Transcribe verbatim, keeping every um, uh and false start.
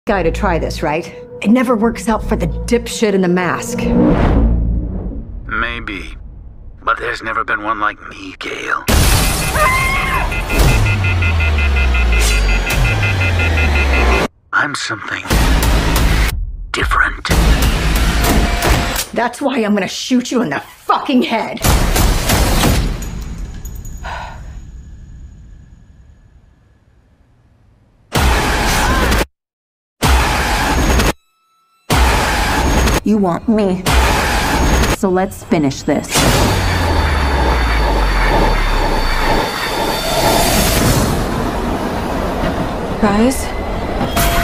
guy to try this, right? It never works out for the dipshit in the mask. Maybe. But there's never been one like me, Gale. I'm something different. That's why I'm gonna shoot you in the fucking head. You want me. So let's finish this. Guys?